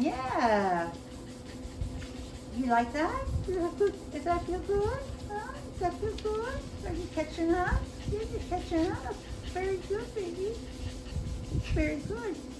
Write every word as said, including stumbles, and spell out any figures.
Yeah. You like that? Does that feel, does that feel good? Huh? Does that feel good? Are you catching up? Yeah, you're catching up. Very good, baby. Very good.